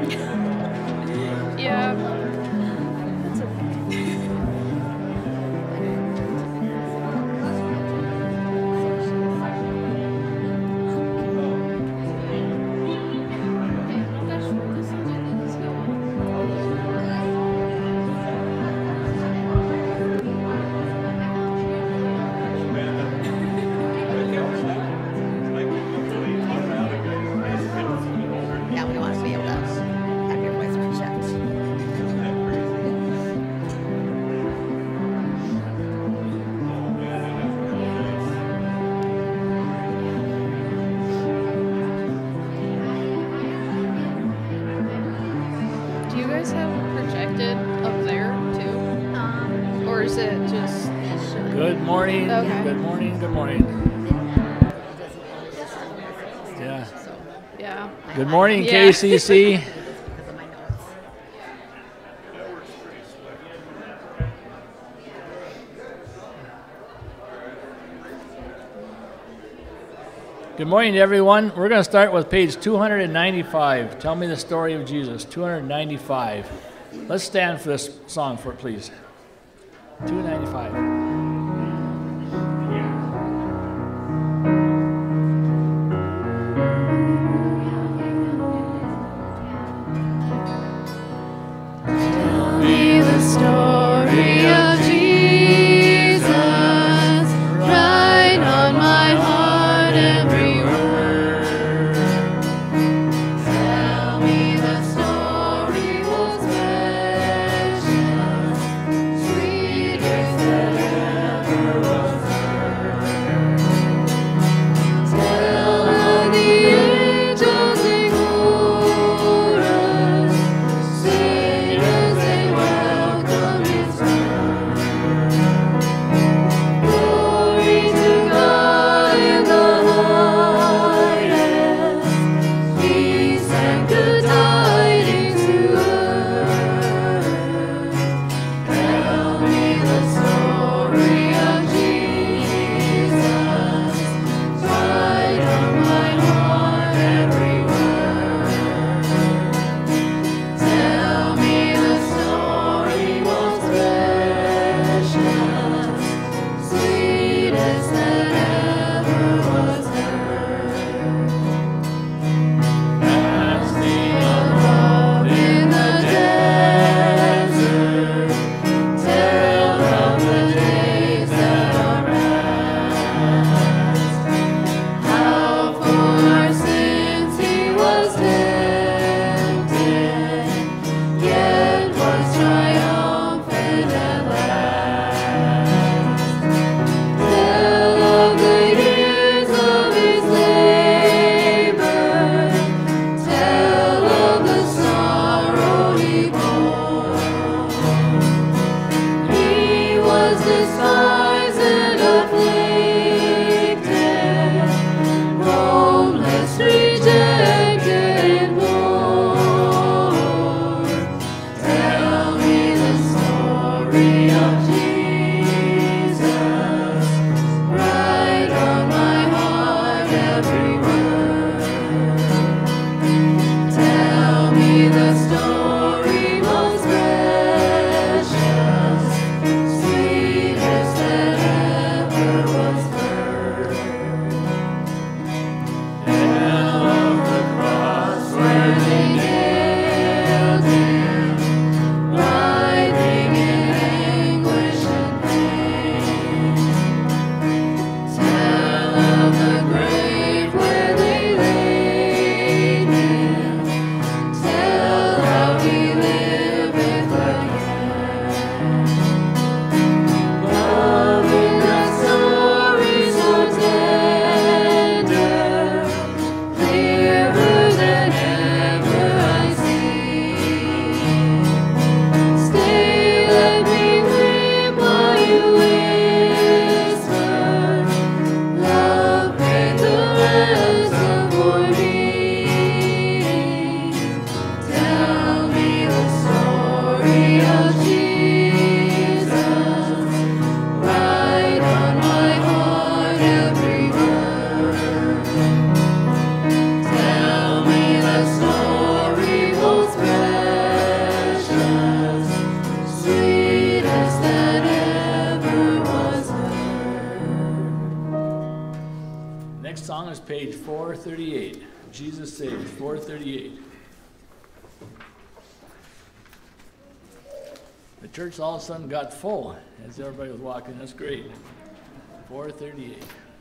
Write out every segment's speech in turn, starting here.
Yeah. Now we want to be able to have your voice project. Do you guys have projected up there too? Or is it just... Good morning. Okay. Good morning. Good morning. Yeah. Yeah. Good morning, Yeah. KCC. Because of my notes. Good morning, everyone. We're going to start with page 295. Tell me the story of Jesus. 295. Let's stand for this song, for it, please. 295. Be the story of Jesus, write on my heart every word. Tell me the story was precious, sweeter than 438. Jesus Saves, 438. The church all of a sudden got full as everybody was walking. That's great. 438.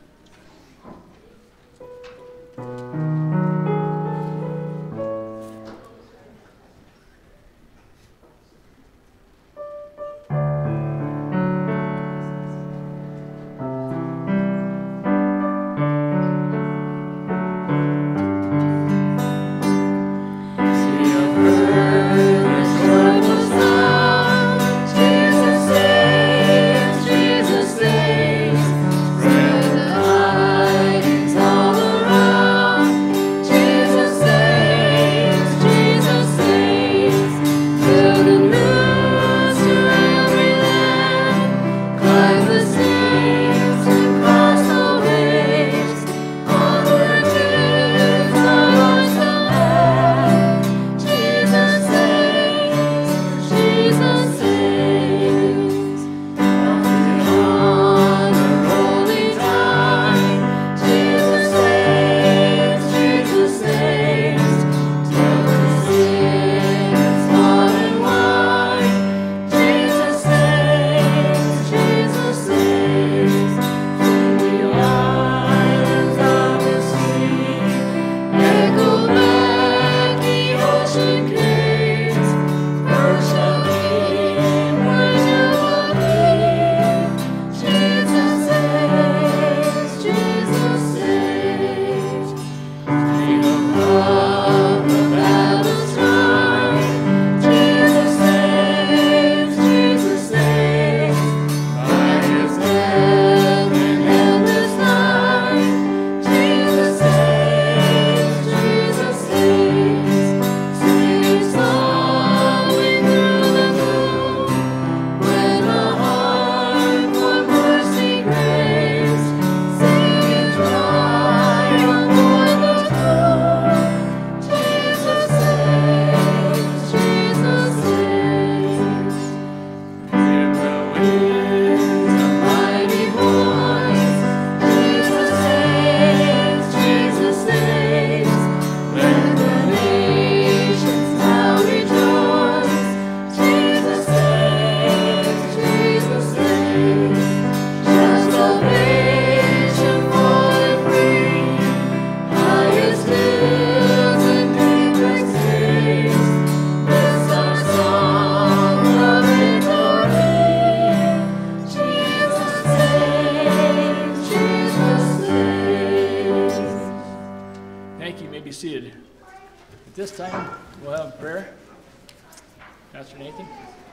This time, we'll have prayer. Pastor Nathan.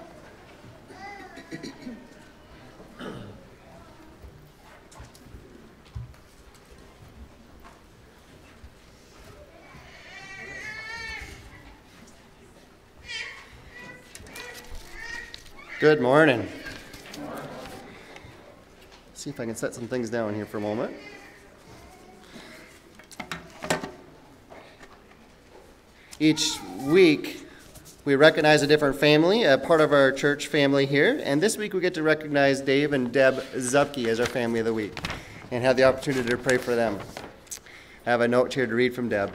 Good morning. See if I can set some things down here for a moment. Each week, we recognize a different family, a part of our church family here, and this week we get to recognize Dave and Deb Zupke as our family of the week and have the opportunity to pray for them. I have a note here to read from Deb.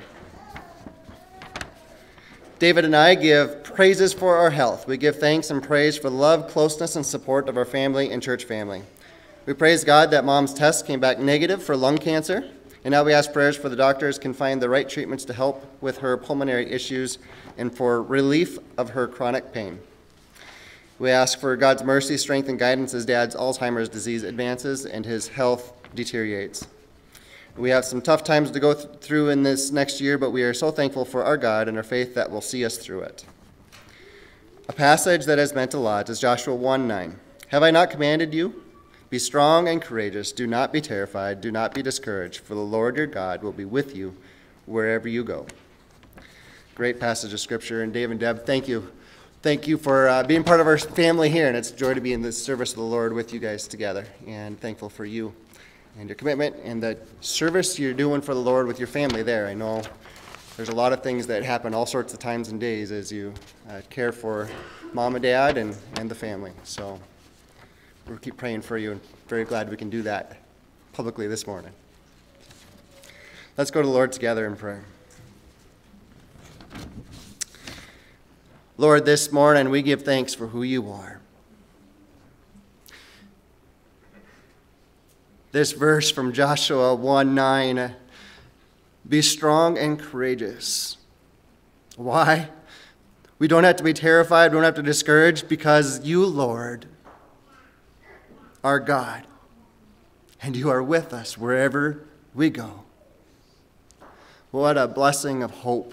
David and I give praises for our health. We give thanks and praise for the love, closeness, and support of our family and church family. We praise God that Mom's test came back negative for lung cancer, and now we ask prayers for the doctors can find the right treatments to help with her pulmonary issues and for relief of her chronic pain. We ask for God's mercy, strength, and guidance as Dad's Alzheimer's disease advances and his health deteriorates. We have some tough times to go through in this next year, but we are so thankful for our God and our faith that will see us through it. A passage that has meant a lot is Joshua 1:9. Have I not commanded you? Be strong and courageous. Do not be terrified. Do not be discouraged, for the Lord your God will be with you wherever you go. Great passage of Scripture. And Dave and Deb, thank you. Thank you for being part of our family here, and it's a joy to be in the service of the Lord with you guys together, and thankful for you and your commitment and the service you're doing for the Lord with your family there. I know there's a lot of things that happen all sorts of times and days as you care for Mom and Dad and the family. So we'll keep praying for you, and very glad we can do that publicly this morning. Let's go to the Lord together in prayer. Lord, this morning we give thanks for who you are. This verse from Joshua 1:9, be strong and courageous. Why? We don't have to be terrified, we don't have to be discouraged, because you, Lord, are God, and you are with us wherever we go. What a blessing of hope.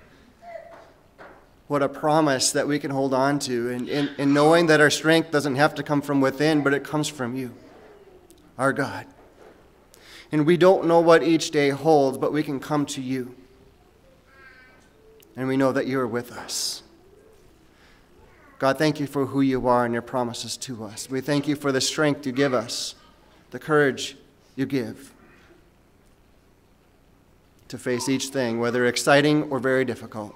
What a promise that we can hold on to, and knowing that our strength doesn't have to come from within, but it comes from you, our God. And we don't know what each day holds, but we can come to you. And we know that you are with us. God, thank you for who you are and your promises to us. We thank you for the strength you give us, the courage you give to face each thing, whether exciting or very difficult.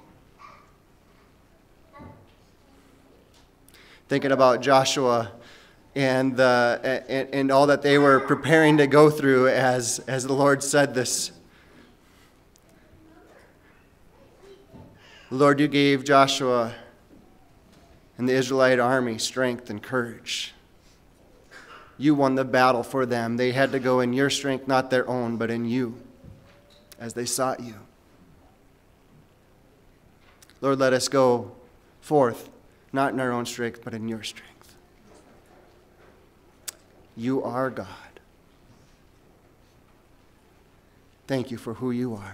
Thinking about Joshua and all that they were preparing to go through as the Lord said this. Lord, you gave Joshua and the Israelite army strength and courage. You won the battle for them. They had to go in your strength, not their own, but in you, as they sought you. Lord, let us go forth, not in our own strength, but in your strength. You are God. Thank you for who you are.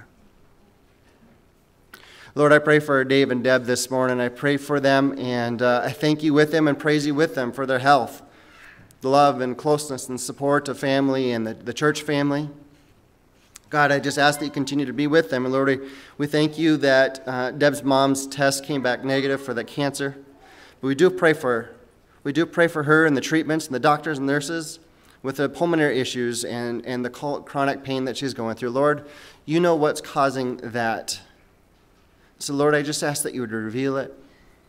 Lord, I pray for Dave and Deb this morning. I pray for them, and I thank you with them and praise you with them for their health, the love and closeness and support of family and the church family. God, I just ask that you continue to be with them. And Lord, we thank you that Deb's mom's test came back negative for the cancer. But we do pray for her and the treatments and the doctors and nurses with the pulmonary issues and the chronic pain that she's going through. Lord, you know what's causing that. So, Lord, I just ask that you would reveal it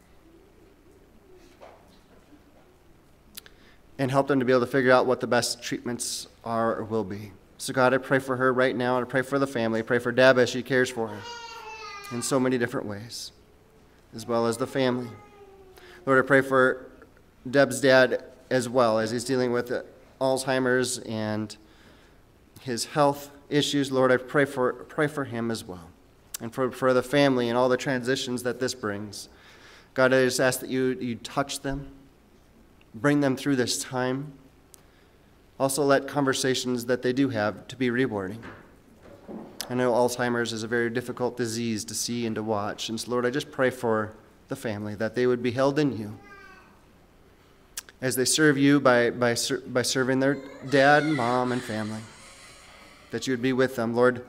and help them to be able to figure out what the best treatments are or will be. So, God, I pray for her right now, and I pray for the family. I pray for Deb as she cares for her in so many different ways, as well as the family. Lord, I pray for Deb's dad as well, as he's dealing with Alzheimer's and his health issues. Lord, I pray for him as well, and for the family and all the transitions that this brings. God, I just ask that you touch them, bring them through this time. Also let conversations that they do have to be rewarding. I know Alzheimer's is a very difficult disease to see and to watch. And so, Lord, I just pray for the family, that they would be held in you as they serve you by serving their dad and mom and family, that you would be with them. Lord,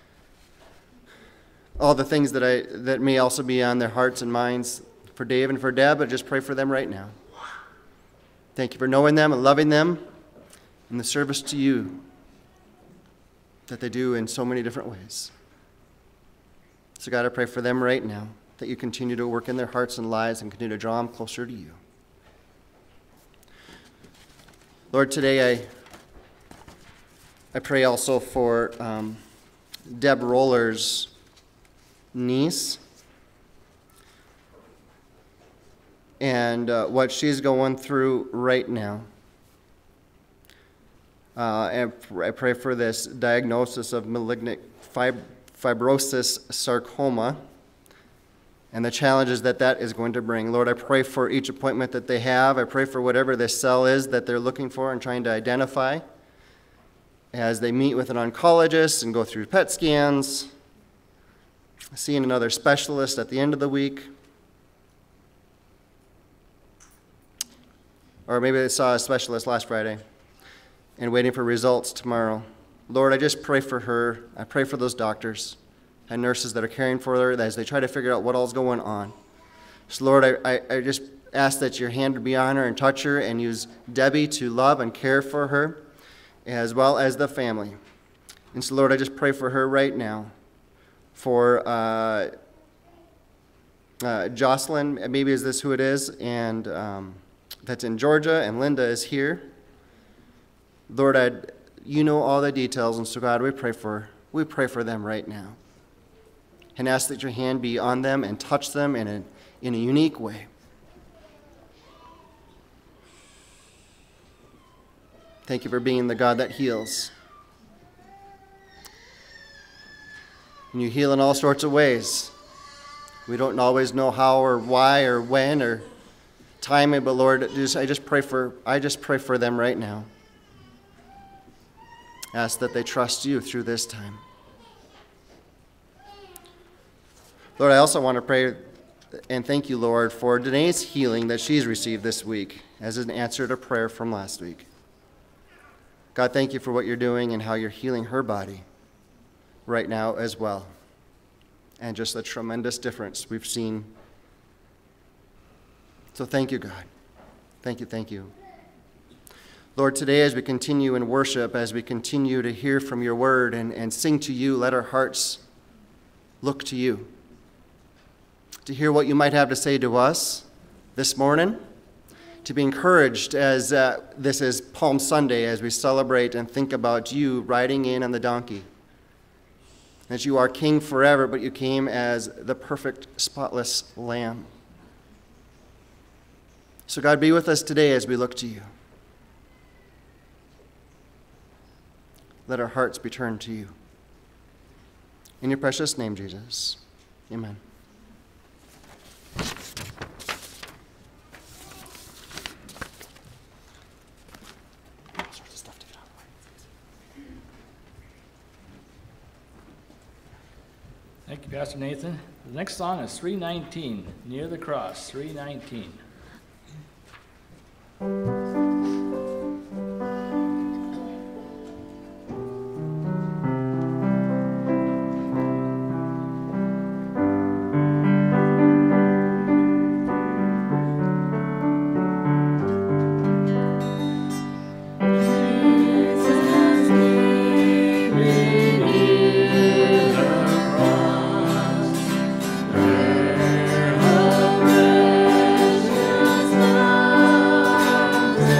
all the things that may also be on their hearts and minds for Dave and for Deb, I just pray for them right now. Thank you for knowing them and loving them and the service to you that they do in so many different ways. So God, I pray for them right now, that you continue to work in their hearts and lives and continue to draw them closer to you. Lord, today I pray also for Deb Roller's niece and what she's going through right now. And I pray for this diagnosis of malignant fibrosis sarcoma and the challenges that is going to bring. Lord, I pray for each appointment that they have. I pray for whatever this cell is that they're looking for and trying to identify as they meet with an oncologist and go through PET scans, seeing another specialist at the end of the week. Or maybe they saw a specialist last Friday and waiting for results tomorrow. Lord, I just pray for her. I pray for those doctors and nurses that are caring for her as they try to figure out what all's going on. So, Lord, I just ask that your hand would be on her and touch her and use Debbie to love and care for her, as well as the family. And so, Lord, I just pray for her right now. For Jocelyn, maybe is this who it is, and that's in Georgia, and Linda is here. Lord, you know all the details, and so God, we pray for We pray for them right now and ask that your hand be on them and touch them in a unique way. Thank you for being the God that heals. And you heal in all sorts of ways. We don't always know how or why or when or timing, but Lord, I just pray for them right now. Ask that they trust you through this time. Lord, I also want to pray and thank you, Lord, for Danae's healing that she's received this week as an answer to prayer from last week. God, thank you for what you're doing and how you're healing her body right now as well. And just the tremendous difference we've seen. So thank you, God. Thank you, thank you. Lord, today as we continue in worship, as we continue to hear from your word and sing to you, let our hearts look to you. To hear what you might have to say to us this morning. To be encouraged as this is Palm Sunday, as we celebrate and think about you riding in on the donkey. That you are king forever, but you came as the perfect, spotless lamb. So God, be with us today as we look to you. Let our hearts be turned to you. In your precious name, Jesus. Amen. Thank you, Pastor Nathan. The next song is 319, Near the Cross, 319. Precious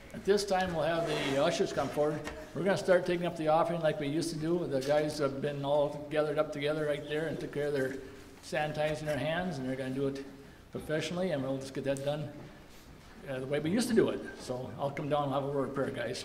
At this time, we'll have the ushers come forward. We're going to start taking up the offering like we used to do. The guys have been all gathered up together right there and took care of their sanitizing their hands, and they're going to do it professionally, and we'll just get that done the way we used to do it. So I'll come down and have a word of prayer, guys.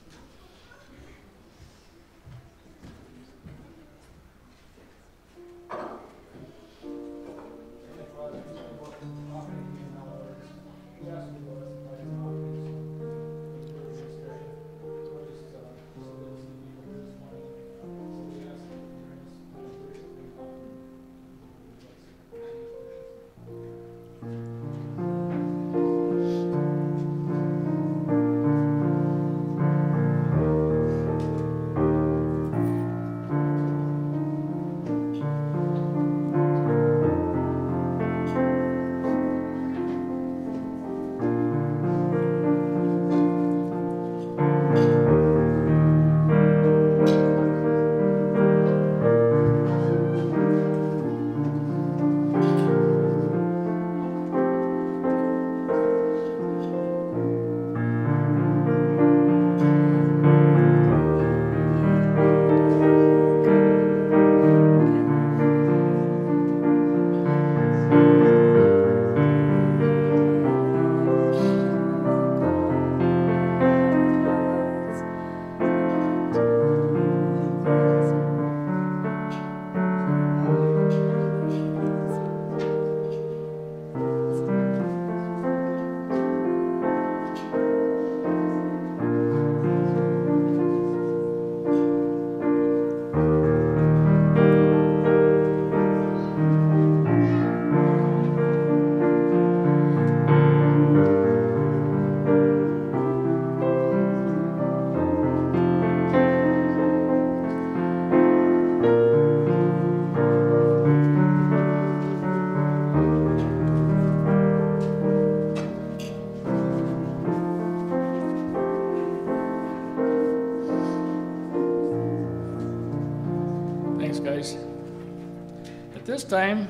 This time,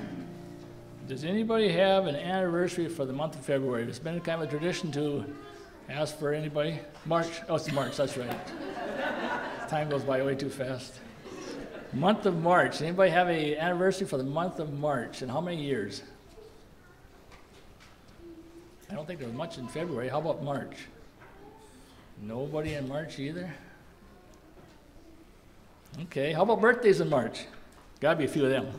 does anybody have an anniversary for the month of February? It's been kind of a tradition to ask for anybody. March, oh, it's March, that's right. Time goes by way too fast. Month of March, anybody have an anniversary for the month of March, and how many years? I don't think there was much in February. How about March? Nobody in March either? Okay, how about birthdays in March? Gotta be a few of them.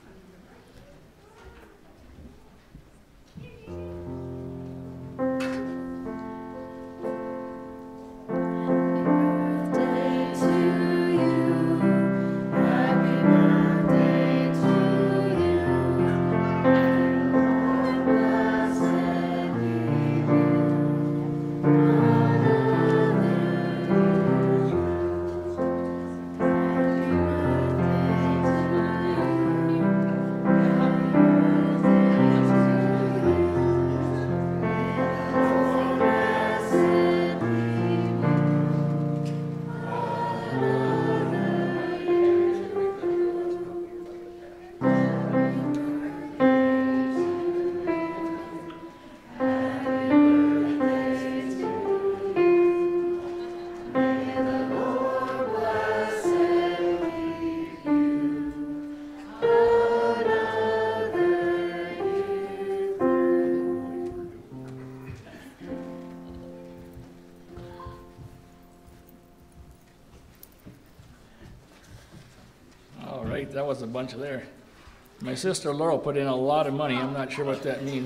That was a bunch of there. My sister Laurel put in a lot of money. I'm not sure what that means.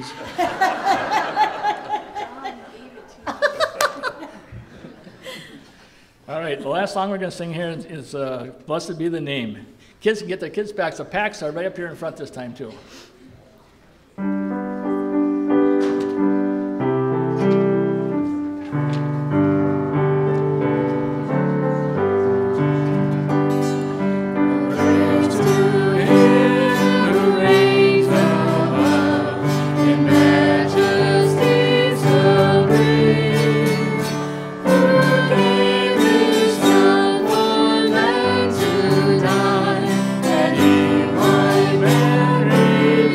All right, the last song we're going to sing here is Blessed Be the Name. Kids can get their kids' packs. The packs are right up here in front this time, too. Mary.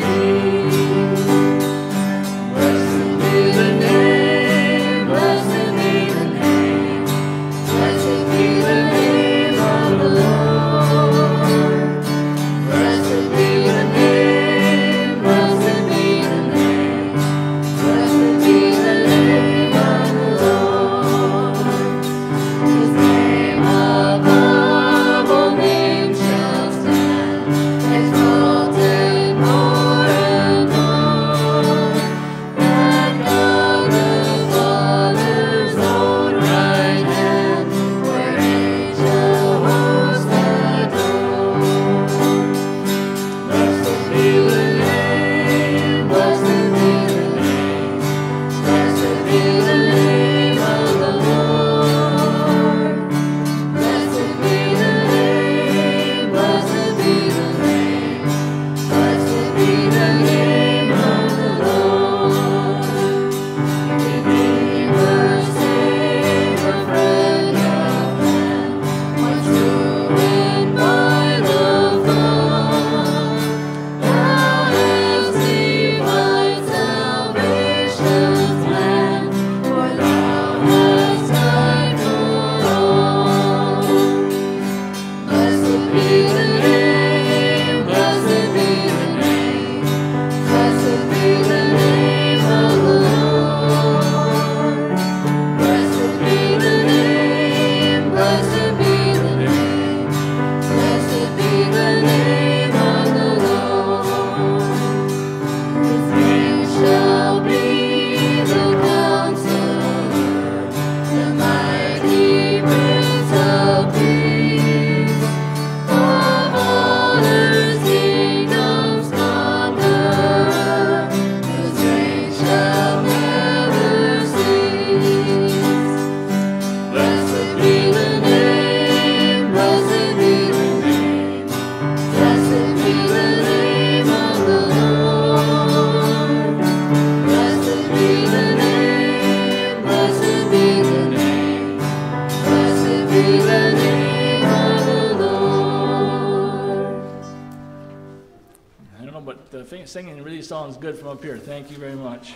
singing really sounds good from up here. Thank you very much.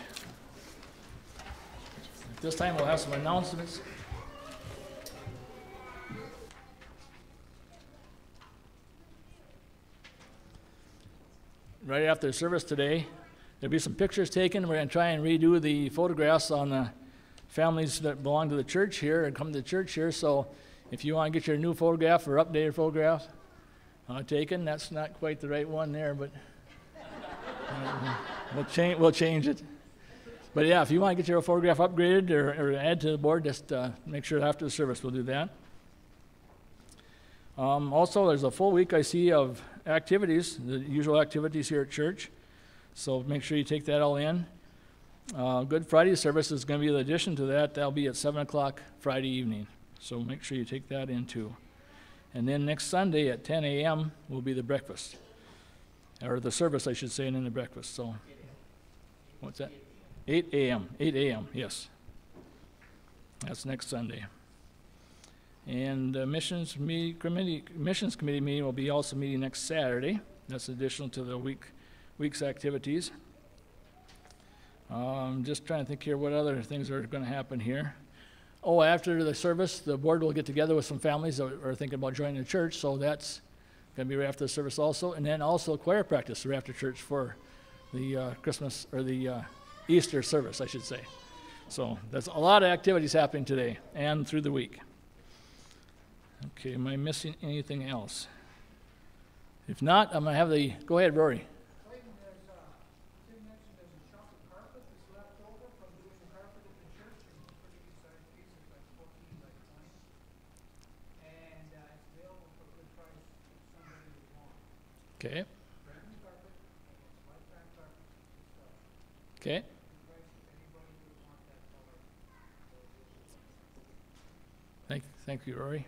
At this time, we'll have some announcements. Right after the service today, there'll be some pictures taken. We're going to try and redo the photographs on the families that belong to the church here and come to the church here. So if you want to get your new photograph or updated photograph taken, that's not quite the right one there, but we'll change it. But yeah, if you want to get your photograph upgraded or add to the board, just make sure after the service we'll do that. Also, there's a full week I see of activities, the usual activities here at church. So make sure you take that all in. Good Friday service is going to be the addition to that. That'll be at 7 o'clock Friday evening. So make sure you take that in too. And then next Sunday at 10 a.m. will be the breakfast. Or the service, I should say, and then the breakfast. So, what's that? 8 a.m. 8 a.m., yes. That's next Sunday. And missions committee meeting will be also meeting next Saturday. That's additional to the week's activities. Just trying to think here what other things are going to happen here. Oh, after the service, the board will get together with some families that are thinking about joining the church, so that's going to be right after the service also. And then also choir practice right after church for the Christmas, or the Easter service, I should say. So that's a lot of activities happening today and through the week. Okay, am I missing anything else? If not, I'm going to have the, go ahead, Rory. Okay. Okay. Thank you, Rory.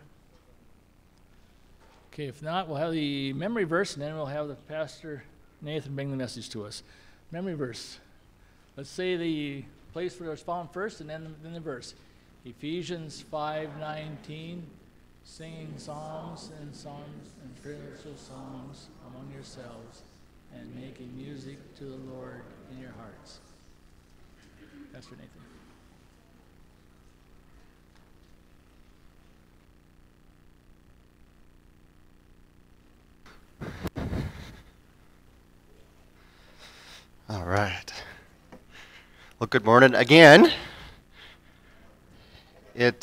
Okay, if not, we'll have the memory verse, and then we'll have the Pastor Nathan bring the message to us. Memory verse. Let's say the place where it's found first, and then the verse. Ephesians 5:19, singing psalms and spiritual songs among yourselves, and making music to the Lord in your hearts. Pastor Nathan. All right. Well, good morning again. It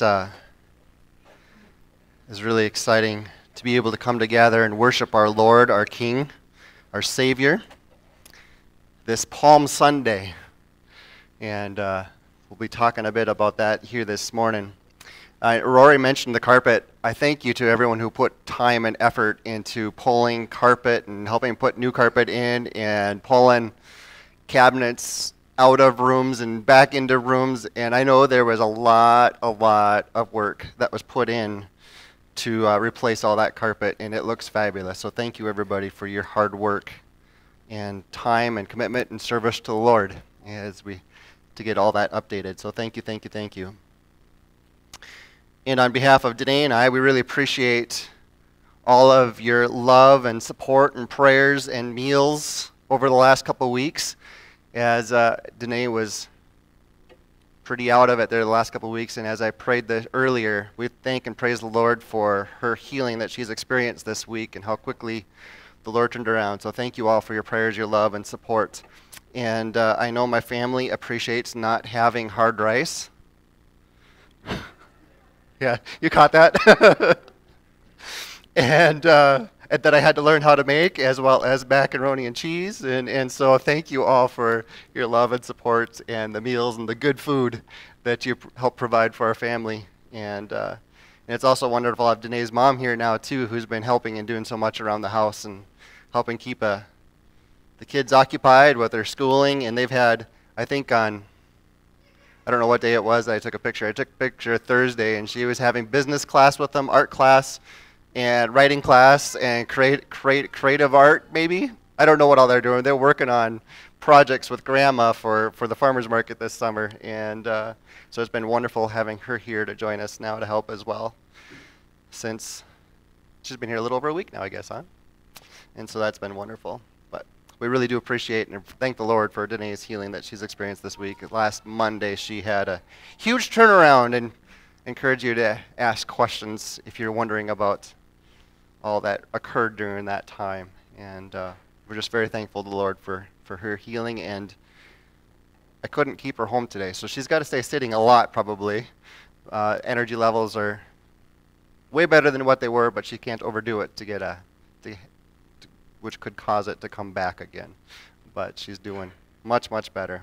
is really exciting to be able to come together and worship our Lord, our King, our Savior, this Palm Sunday. And we'll be talking a bit about that here this morning. Rory mentioned the carpet. I thank you to everyone who put time and effort into pulling carpet and helping put new carpet in and pulling cabinets out of rooms and back into rooms. And I know there was a lot of work that was put in to replace all that carpet, and it looks fabulous. So thank you, everybody, for your hard work and time and commitment and service to the Lord as we to get all that updated. So thank you. And on behalf of Danae and I, we really appreciate all of your love and support and prayers and meals over the last couple of weeks, as Danae was pretty out of it there the last couple of weeks, and as I prayed earlier, we thank and praise the Lord for her healing that she's experienced this week and how quickly the Lord turned around. So thank you all for your prayers, your love, and support. And I know my family appreciates not having hard rice. Yeah, you caught that? And that I had to learn how to make, as well as macaroni and cheese. And so thank you all for your love and support and the meals and the good food that you help provide for our family. And it's also wonderful to have Danae's mom here now, too, who's been helping and doing so much around the house and helping keep the kids occupied with their schooling. And they've had, I think on, I don't know what day it was that I took a picture. I took a picture Thursday, and she was having business class with them, art class, and writing class, and creative art, maybe? I don't know what all they're doing. They're working on projects with Grandma for the farmer's market this summer. And so it's been wonderful having her here to join us now to help as well, since she's been here a little over a week now, I guess, huh? And so that's been wonderful. But we really do appreciate and thank the Lord for Danae's healing that she's experienced this week. Last Monday, she had a huge turnaround, and encourage you to ask questions if you're wondering about all that occurred during that time. And we're just very thankful to the Lord for her healing, and I couldn't keep her home today, so she's got to stay sitting a lot probably. Energy levels are way better than what they were, but she can't overdo it which could cause it to come back again. But she's doing much, much better.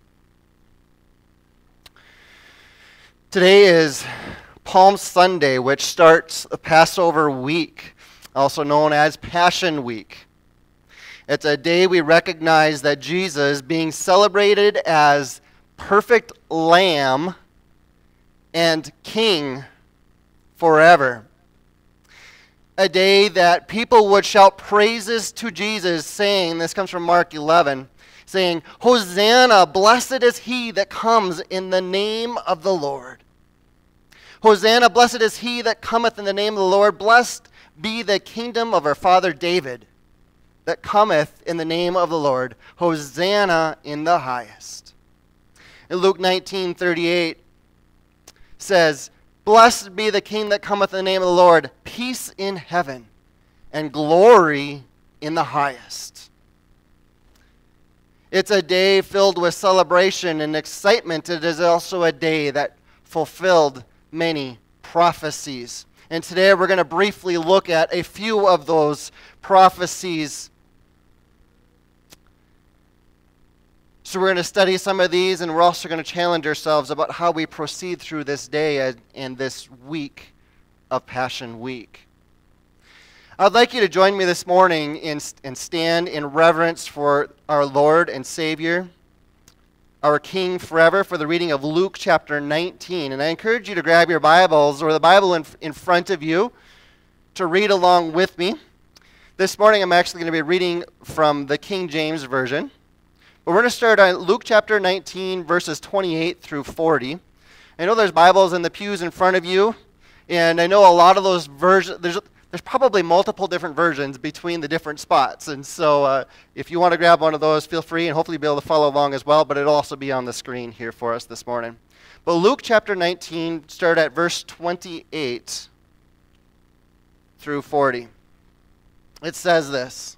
Today is Palm Sunday, which starts the Passover week, also known as Passion Week. It's a day we recognize that Jesus, being celebrated as perfect Lamb and King forever. A day that people would shout praises to Jesus, saying, this comes from Mark 11, saying, Hosanna, blessed is he that comes in the name of the Lord. Hosanna, blessed is he that cometh in the name of the Lord. Blessed be the kingdom of our father David, that cometh in the name of the Lord. Hosanna in the highest. In Luke 19:38 says, Blessed be the King that cometh in the name of the Lord, peace in heaven, and glory in the highest. It's a day filled with celebration and excitement. It is also a day that fulfilled many prophecies. And today we're going to briefly look at a few of those prophecies. So we're going to study some of these, and we're also going to challenge ourselves about how we proceed through this day and this week of Passion Week. I'd like you to join me this morning and stand in reverence for our Lord and Savior, our King forever, for the reading of Luke chapter 19. And I encourage you to grab your Bibles or the Bible in front of you to read along with me. This morning I'm actually going to be reading from the King James Version. But we're going to start on Luke chapter 19, verses 28 through 40. I know there's Bibles in the pews in front of you, and I know a lot of those versions, there's probably multiple different versions between the different spots. And so if you want to grab one of those, feel free, and hopefully be able to follow along as well, but it'll also be on the screen here for us this morning. But Luke chapter 19, start at verse 28 through 40. It says this.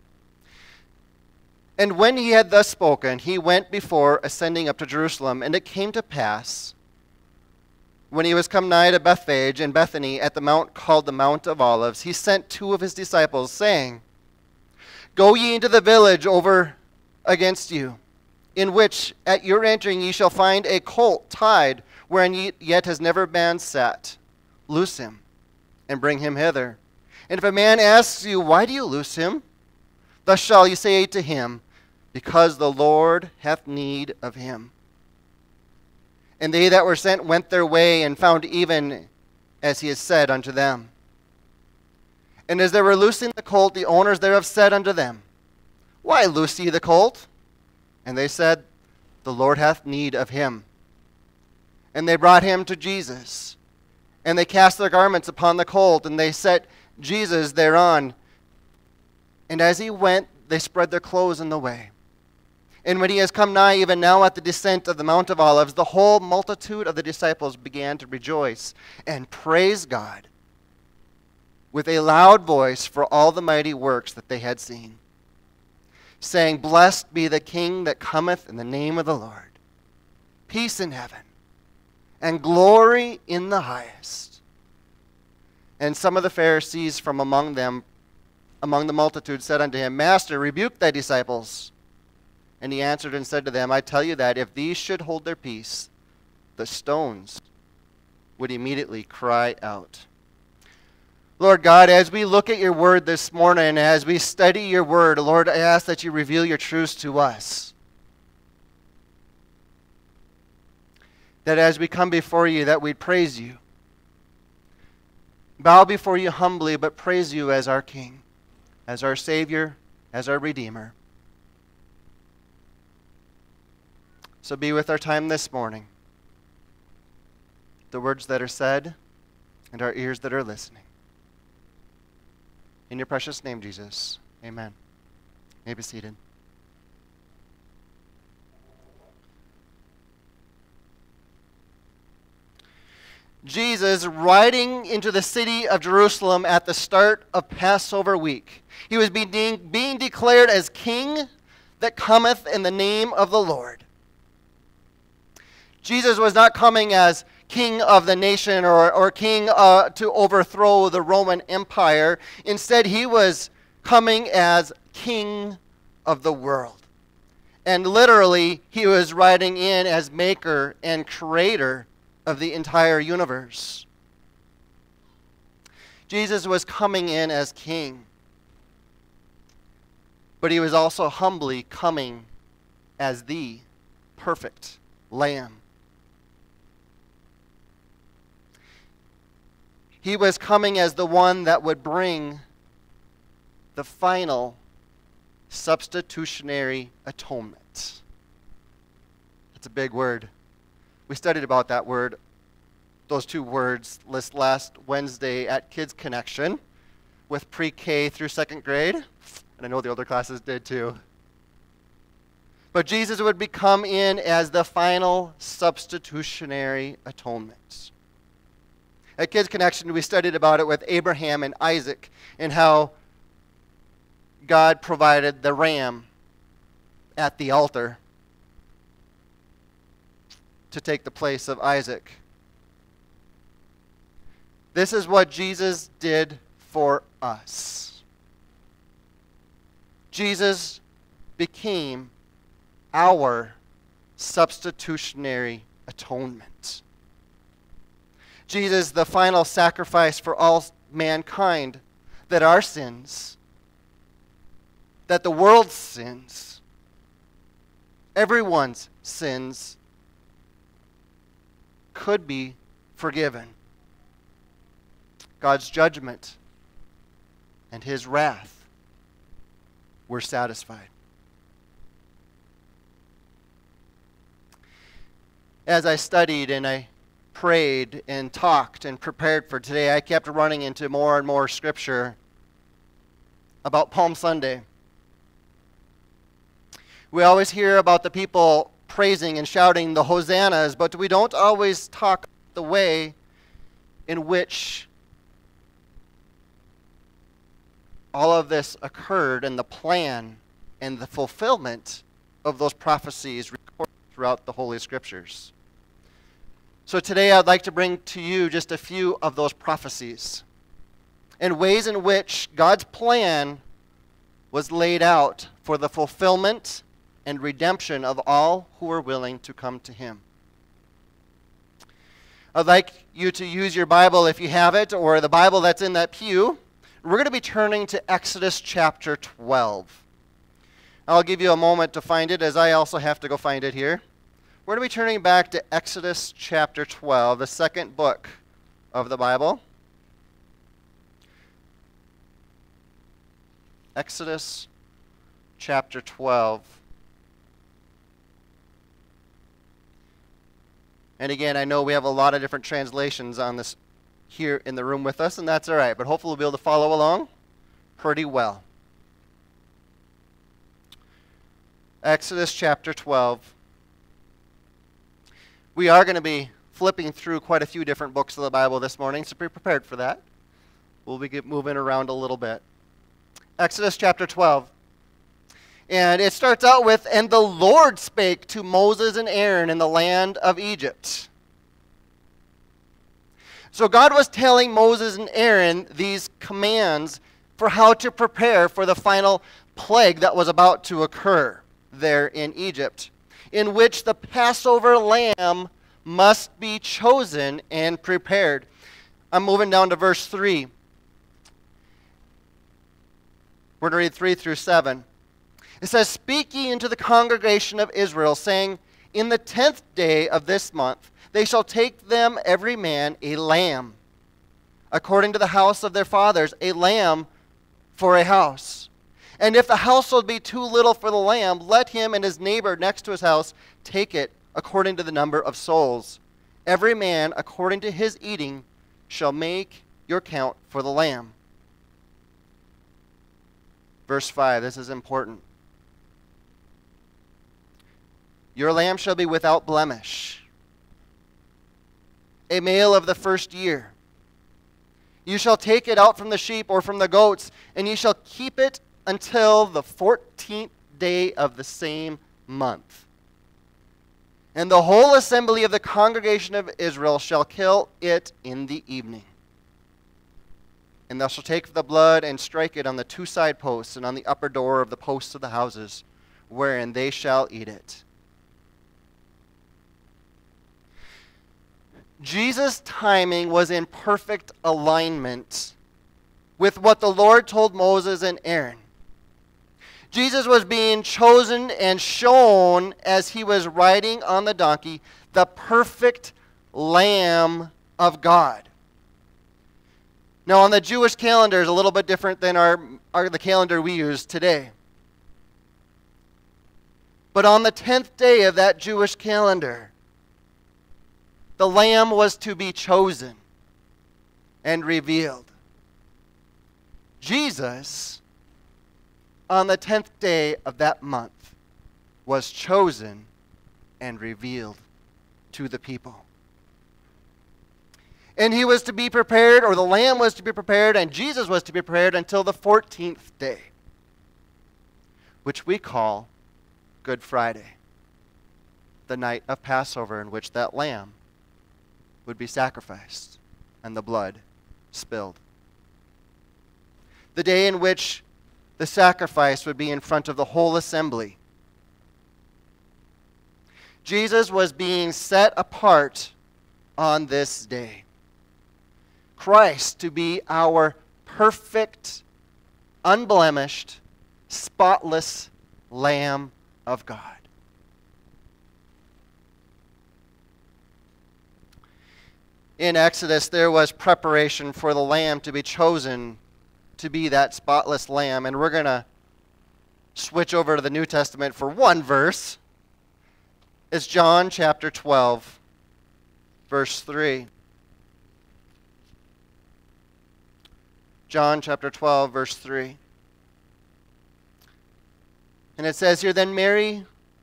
And when he had thus spoken, he went before, ascending up to Jerusalem. And it came to pass, when he was come nigh to Bethphage and Bethany at the mount called the Mount of Olives, he sent two of his disciples, saying, Go ye into the village over against you, in which at your entering ye shall find a colt tied, wherein yet has never been sat. Loose him, and bring him hither. And if a man asks you, Why do you loose him? Thus shall ye say to him, Because the Lord hath need of him. And they that were sent went their way, and found even as he had said unto them. And as they were loosing the colt, the owners thereof said unto them, Why loose ye the colt? And they said, The Lord hath need of him. And they brought him to Jesus. And they cast their garments upon the colt, and they set Jesus thereon. And as he went, they spread their clothes in the way. And when he has come nigh, even now at the descent of the Mount of Olives, the whole multitude of the disciples began to rejoice and praise God with a loud voice for all the mighty works that they had seen, saying, Blessed be the King that cometh in the name of the Lord. Peace in heaven, and glory in the highest. And some of the Pharisees from among them, among the multitude, said unto him, Master, rebuke thy disciples. And he answered and said to them, I tell you that if these should hold their peace, the stones would immediately cry out. Lord God, as we look at your word this morning, as we study your word, Lord, I ask that you reveal your truths to us. That as we come before you, that we'd praise you. Bow before you humbly, but praise you as our King, as our Savior, as our Redeemer. So be with our time this morning, the words that are said and our ears that are listening. In your precious name, Jesus, amen. may be seated. Jesus riding into the city of Jerusalem at the start of Passover week. He was being declared as King that cometh in the name of the Lord. Jesus was not coming as king of the nation or king to overthrow the Roman Empire. Instead, he was coming as king of the world. And literally, he was riding in as maker and creator of the entire universe. Jesus was coming in as king, but he was also humbly coming as the perfect lamb. He was coming as the one that would bring the final substitutionary atonement. That's a big word. We studied about that word, those two words, last Wednesday at Kids Connection with pre-K through second grade. And I know the older classes did too. But Jesus would come in as the final substitutionary atonement. At Kids Connection, we studied about it with Abraham and Isaac and how God provided the ram at the altar to take the place of Isaac. This is what Jesus did for us. Jesus became our substitutionary atonement. Jesus, the final sacrifice for all mankind, that our sins, that the world's sins, everyone's sins, could be forgiven. God's judgment and his wrath were satisfied. As I studied and I prayed and talked and prepared for today, I kept running into more and more scripture about Palm Sunday. We always hear about the people praising and shouting the hosannas, but we don't always talk the way in which all of this occurred and the plan and the fulfillment of those prophecies recorded throughout the Holy Scriptures. So today I'd like to bring to you just a few of those prophecies and ways in which God's plan was laid out for the fulfillment and redemption of all who are willing to come to him. I'd like you to use your Bible if you have it, or the Bible that's in that pew. We're going to be turning to Exodus chapter 12. I'll give you a moment to find it, as I also have to go find it here. We're going to be turning back to Exodus chapter 12, the second book of the Bible. Exodus chapter 12. And again, I know we have a lot of different translations on this here in the room with us, and that's all right. But hopefully we'll be able to follow along pretty well. Exodus chapter 12. We are going to be flipping through quite a few different books of the Bible this morning, so be prepared for that. We'll be moving around a little bit. Exodus chapter 12. And it starts out with, "And the Lord spake to Moses and Aaron in the land of Egypt." So God was telling Moses and Aaron these commands for how to prepare for the final plague that was about to occur there in Egypt, in which the Passover lamb must be chosen and prepared. I'm moving down to verse 3. We're going to read 3 through 7. It says, "Speak ye unto the congregation of Israel, saying, In the 10th day of this month they shall take them every man a lamb, according to the house of their fathers, a lamb for a house. And if the household be too little for the lamb, let him and his neighbor next to his house take it according to the number of souls. Every man according to his eating shall make your count for the lamb." Verse 5, this is important. Your lamb shall be without blemish, a male of the first year. You shall take it out from the sheep or from the goats, and ye shall keep it until the 14th day of the same month. And the whole assembly of the congregation of Israel shall kill it in the evening. And thou shalt take the blood and strike it on the two side posts and on the upper door of the posts of the houses, wherein they shall eat it. Jesus' timing was in perfect alignment with what the Lord told Moses and Aaron. Jesus was being chosen and shown as he was riding on the donkey, the perfect Lamb of God. Now, on the Jewish calendar is a little bit different than the calendar we use today. But on the 10th day of that Jewish calendar, the Lamb was to be chosen and revealed. Jesus, on the 10th day of that month, was chosen and revealed to the people. And he was to be prepared, or the Lamb was to be prepared, and Jesus was to be prepared until the 14th day, which we call Good Friday, the night of Passover in which that lamb would be sacrificed and the blood spilled. The day in which the sacrifice would be in front of the whole assembly. Jesus was being set apart on this day. Christ to be our perfect, unblemished, spotless Lamb of God. In Exodus, there was preparation for the Lamb to be chosen to be that spotless Lamb. And we're going to switch over to the New Testament for one verse. It's John chapter 12, verse 3. John chapter 12, verse 3. And it says here, Then Mary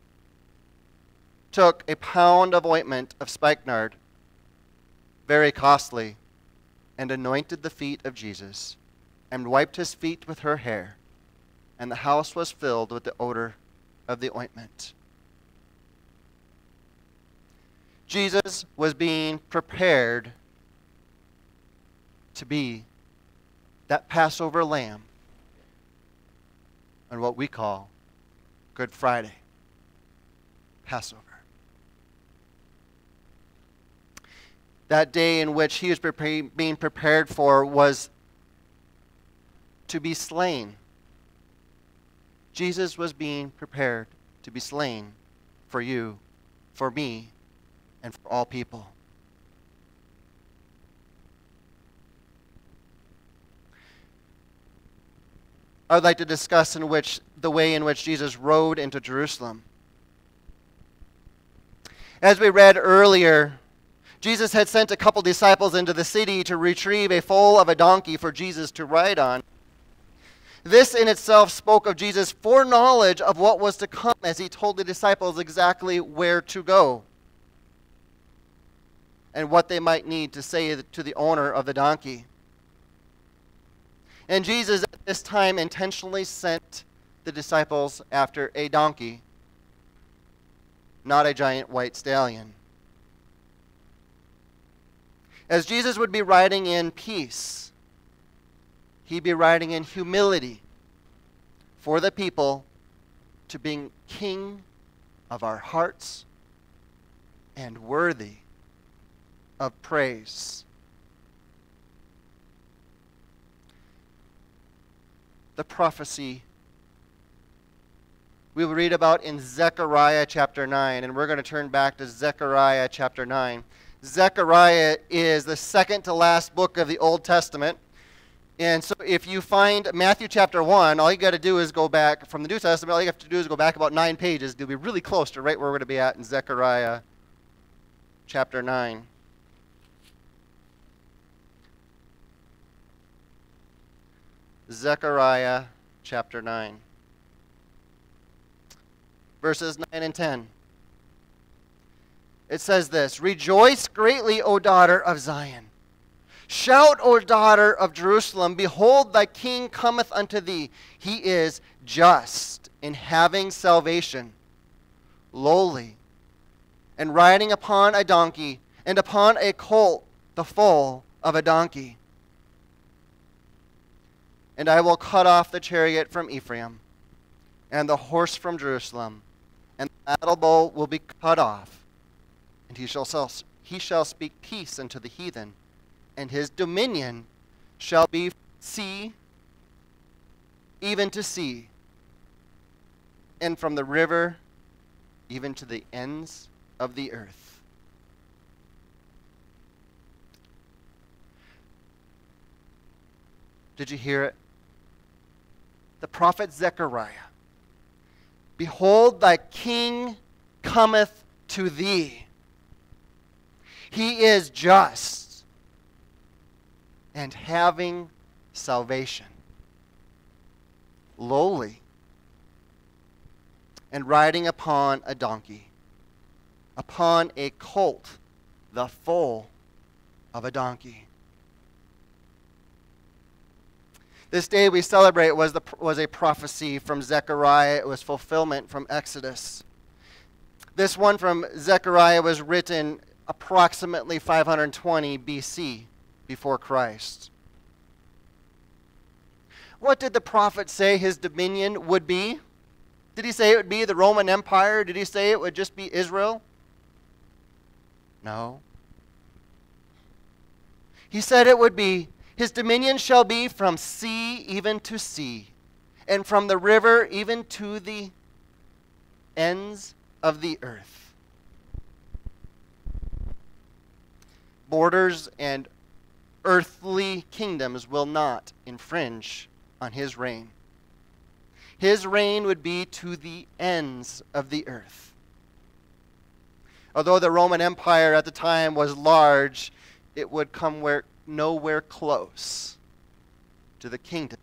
took a pound of ointment of spikenard, very costly, and anointed the feet of Jesus, and wiped his feet with her hair, and the house was filled with the odor of the ointment. Jesus was being prepared to be that Passover lamb on what we call Good Friday, Passover. That day in which he was being prepared for was to be slain. Jesus was being prepared to be slain for you, for me, and for all people. I would like to discuss the way in which Jesus rode into Jerusalem. As we read earlier, Jesus had sent a couple disciples into the city to retrieve a foal of a donkey for Jesus to ride on. This in itself spoke of Jesus' foreknowledge of what was to come as he told the disciples exactly where to go and what they might need to say to the owner of the donkey. And Jesus at this time intentionally sent the disciples after a donkey, not a giant white stallion. As Jesus would be riding in peace, he'd be riding in humility for the people to be king of our hearts and worthy of praise. The prophecy we will read about in Zechariah chapter 9, and we're going to turn back to Zechariah chapter 9. Zechariah is the second to last book of the Old Testament. And so if you find Matthew chapter 1, all you got to do is go back from the New Testament, all you have to do is go back about 9 pages. You'll be really close to right where we're going to be at in Zechariah chapter 9. Zechariah chapter 9. Verses 9 and 10. It says this, "Rejoice greatly, O daughter of Zion. Shout, O daughter of Jerusalem. Behold, thy king cometh unto thee. He is just in having salvation, lowly, and riding upon a donkey, and upon a colt, the foal of a donkey. And I will cut off the chariot from Ephraim, and the horse from Jerusalem, and the battle bow will be cut off. And he shall speak peace unto the heathen, and his dominion shall be sea, even to sea, and from the river even to the ends of the earth." Did you hear it? The prophet Zechariah. "Behold, thy king cometh to thee. He is just and having salvation, lowly, and riding upon a donkey, upon a colt, the foal of a donkey." This day we celebrate was a prophecy from Zechariah. It was fulfillment from Exodus. This one from Zechariah was written approximately 520 BC, before Christ. What did the prophet say his dominion would be? Did he say it would be the Roman Empire? Did he say it would just be Israel? No. He said it would be, his dominion shall be from sea even to sea, and from the river even to the ends of the earth. Borders and earthly kingdoms will not infringe on his reign. His reign would be to the ends of the earth. Although the Roman Empire at the time was large, it would come nowhere close to the kingdom.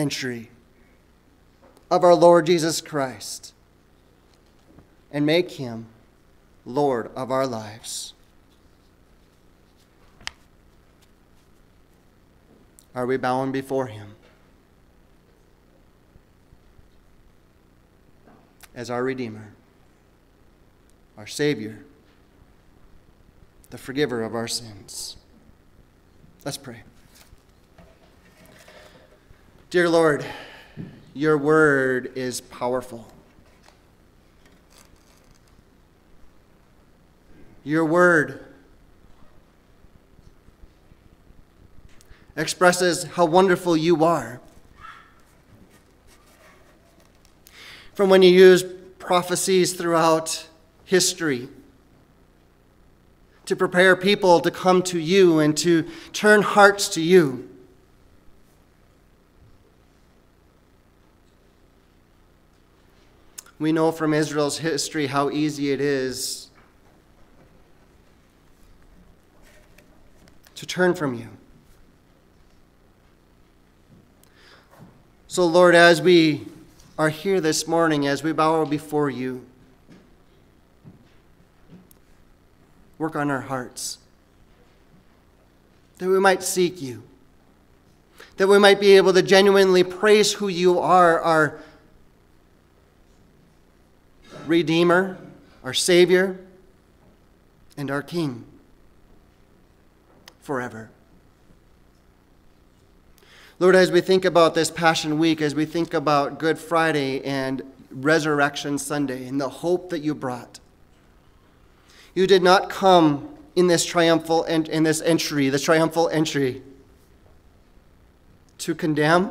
entry of our Lord Jesus Christ and make him Lord of our lives. Are we bowing before him as our Redeemer, our Savior, the forgiver of our sins? Let's pray. Dear Lord, your word is powerful. Your word expresses how wonderful you are. From when you use prophecies throughout history to prepare people to come to you and to turn hearts to you. We know from Israel's history how easy it is to turn from you. So, Lord, as we are here this morning, as we bow before you, work on our hearts, that we might seek you, that we might be able to genuinely praise who you are, our Redeemer, our Savior, and our King forever. Lord, as we think about this Passion Week, as we think about Good Friday and Resurrection Sunday and the hope that you brought, you did not come in this triumphal entry to condemn,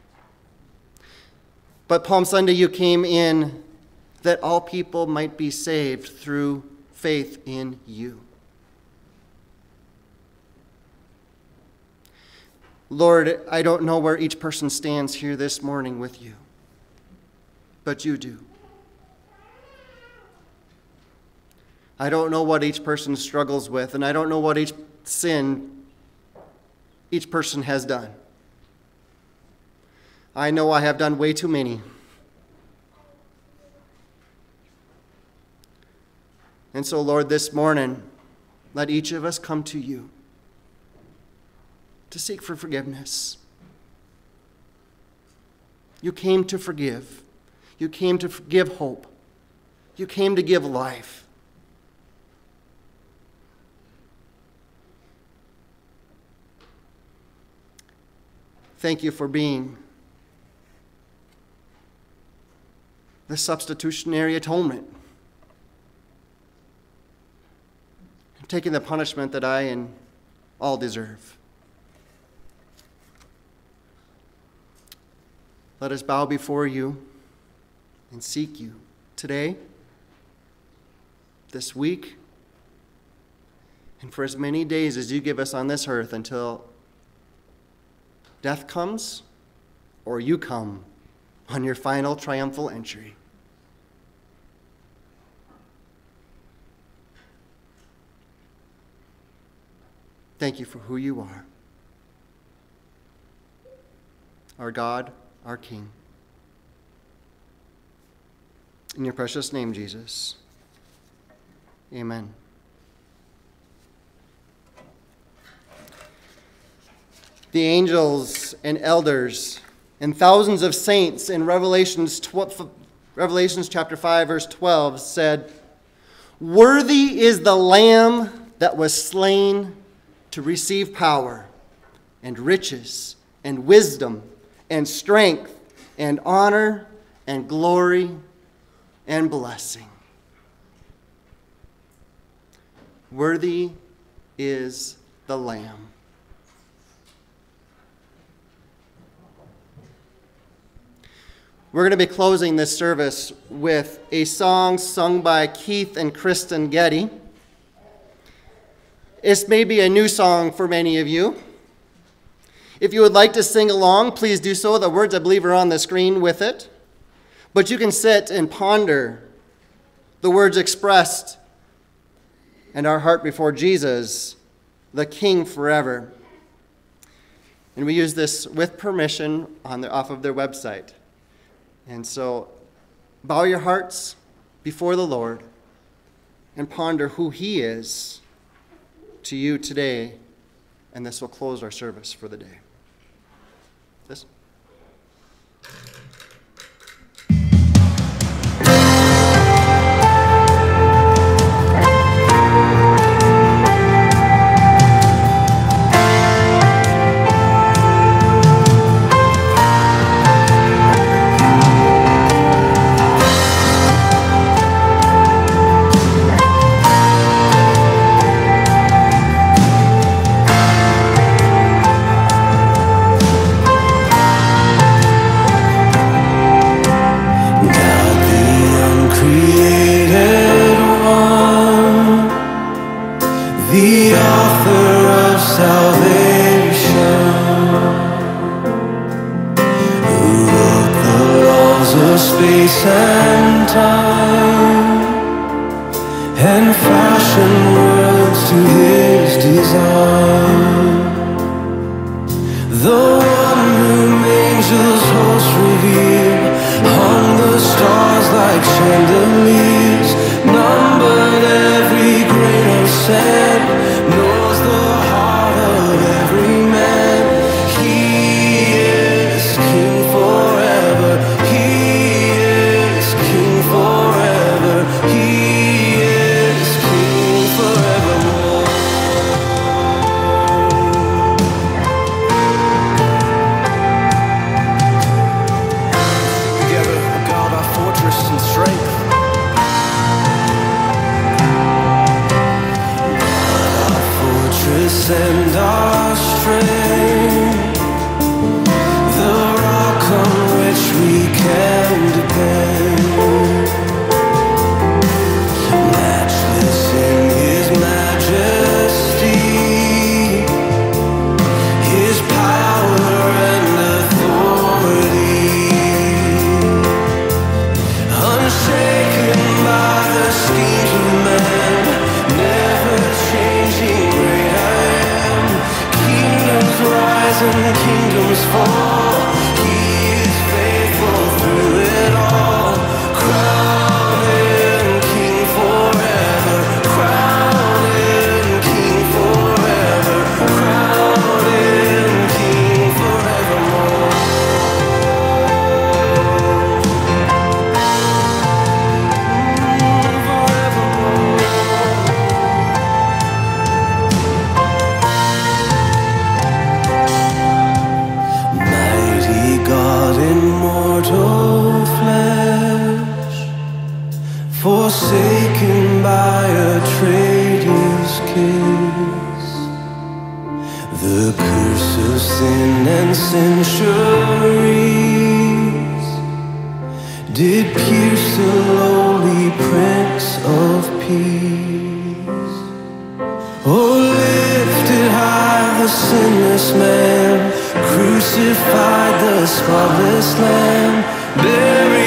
but Palm Sunday you came in that all people might be saved through faith in you. Lord, I don't know where each person stands here this morning with you, but you do. I don't know what each person struggles with, and I don't know what each sin each person has done. I know I have done way too many. And so, Lord, this morning, let each of us come to you to seek for forgiveness. You came to forgive. You came to give hope. You came to give life. Thank you for being the substitutionary atonement, taking the punishment that I and all deserve. Let us bow before you and seek you today, this week, and for as many days as you give us on this earth until death comes or you come on your final triumphal entry. Thank you for who you are, our God, our King. In your precious name, Jesus. Amen. The angels and elders and thousands of saints in Revelations chapter 5, verse 12 said, "Worthy is the Lamb that was slain to receive power and riches and wisdom and strength and honor and glory and blessing." Worthy is the Lamb. We're going to be closing this service with a song sung by Keith and Kristyn Getty. This may be a new song for many of you. If you would like to sing along, please do so. The words, I believe, are on the screen with it. But you can sit and ponder the words expressed and our heart before Jesus, the King forever. And we use this with permission off of their website. And so bow your hearts before the Lord and ponder who He is to you today, and this will close our service for the day. This. Crucified the spotless Lamb, buried